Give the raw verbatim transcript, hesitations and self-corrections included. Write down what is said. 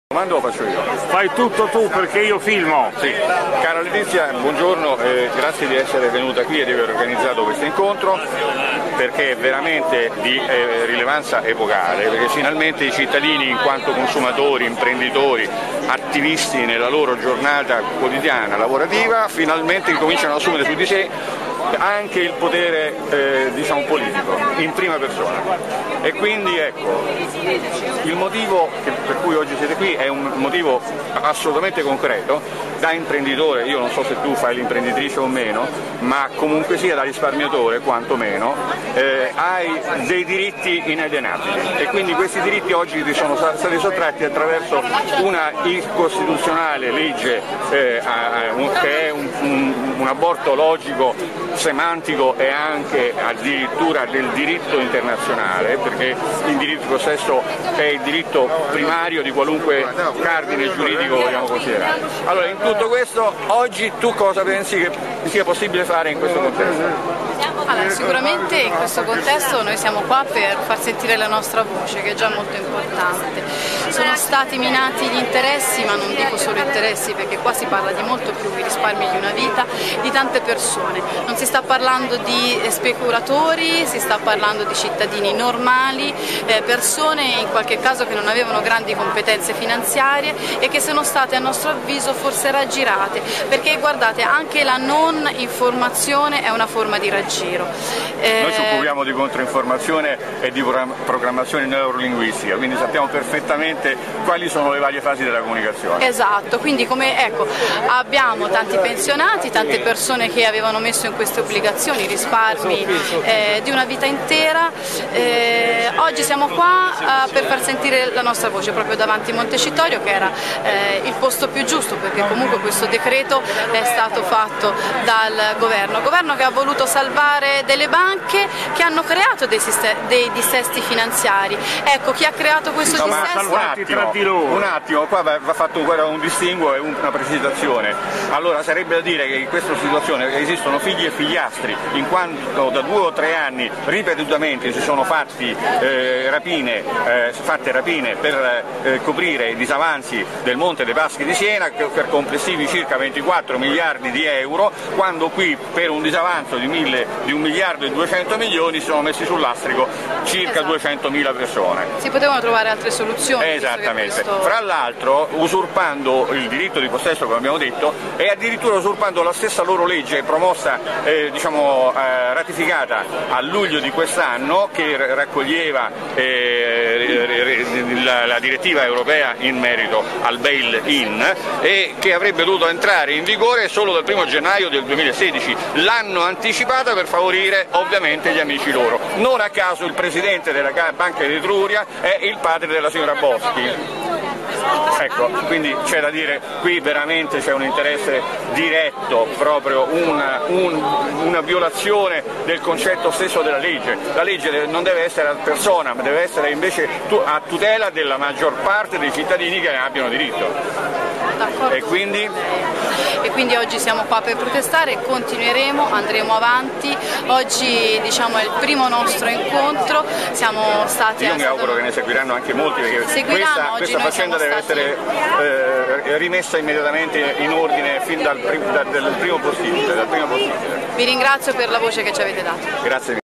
Domanda lo faccio io. Fai tutto tu perché io filmo. Sì. Cara Letizia, buongiorno, eh, grazie di essere venuta qui e di aver organizzato questo incontro, perché è veramente di eh, rilevanza epocale, perché finalmente i cittadini, in quanto consumatori, imprenditori, attivisti nella loro giornata quotidiana lavorativa, finalmente cominciano ad assumere su di sé anche il potere eh, diciamo politico in prima persona. E quindi ecco, il motivo che, per cui oggi siete qui è un motivo assolutamente concreto. Da imprenditore, io non so se tu fai l'imprenditrice o meno, ma comunque sia da risparmiatore quantomeno, eh, hai dei diritti inalienabili e quindi questi diritti oggi ti sono stati sottratti attraverso una incostituzionale legge eh, a, a, un, che è un, un, un aborto logico, semantico e anche addirittura del diritto internazionale, perché il diritto di possesso è il diritto primario di qualunque cardine giuridico vogliamo considerare. Allora, in tutto questo, oggi tu cosa pensi che sia possibile fare in questo contesto? Allora, sicuramente in questo contesto noi siamo qua per far sentire la nostra voce, che è già molto importante. Sono stati minati gli interessi, ma non dico solo interessi, perché qua si parla di molto più che risparmi di una vita, di tante persone. Non si sta parlando di speculatori, si sta parlando di cittadini normali, eh, persone in qualche caso che non avevano grandi competenze finanziarie e che sono state a nostro avviso forse raggirate, perché guardate, anche la non informazione è una forma di raggiro. Eh... Noi ci occupiamo di controinformazione e di programmazione neurolinguistica, quindi sappiamo perfettamente quali sono le varie fasi della comunicazione. Esatto, quindi come ecco, abbiamo tanti pensionati, tante persone che avevano messo in queste obbligazioni risparmi eh, di una vita intera. Eh, oggi siamo qua eh, per far sentire la nostra voce proprio davanti a Montecitorio, che era eh, il posto più giusto, perché comunque questo decreto è stato fatto dal governo, governo che ha voluto salvare delle banche che hanno creato dei, dei dissesti finanziari. Ecco, chi ha creato questo no, dissesto? Un attimo, un attimo, qua va fatto un distinguo e una precisazione. Allora sarebbe da dire che in questa situazione esistono figli e figliastri, in quanto da due o tre anni ripetutamente si sono fatti eh, rapine, eh, fatte rapine per eh, coprire i disavanzi del Monte dei Paschi di Siena per complessivi circa ventiquattro miliardi di euro, quando qui per un disavanzo di, mille, di un miliardo e duecento milioni si sono messi sul lastrico circa esatto. duecentomila persone. Si potevano trovare altre soluzioni. Esattamente. Questo... Fra l'altro usurpando il diritto di possesso, come abbiamo detto, e addirittura usurpando la stessa loro legge promossa, eh, diciamo, eh, ratificata a luglio di quest'anno, che raccoglieva eh, la, la direttiva europea in merito al bail-in e che avrebbe dovuto entrare in vigore solo dal primo gennaio del duemilasedici. L'hanno anticipata per favorire ovviamente gli amici loro. Non a caso il presidente della Banca di Etruria è il padre della signora Boschi. Ecco, quindi c'è da dire, qui veramente c'è un interesse diretto, proprio una, un, una violazione del concetto stesso della legge. La legge non deve essere ad persona, ma deve essere invece a tutela della maggior parte dei cittadini che ne abbiano diritto. E quindi? e quindi oggi siamo qua per protestare, continueremo, andremo avanti. Oggi diciamo è il primo nostro incontro, siamo stati... Io mi auguro che ne seguiranno anche molti, perché questa, questa faccenda deve stati... essere eh, rimessa immediatamente in ordine fin dal, prim, dal, dal primo possibile, dal primo possibile. Vi ringrazio per la voce che ci avete dato. Grazie.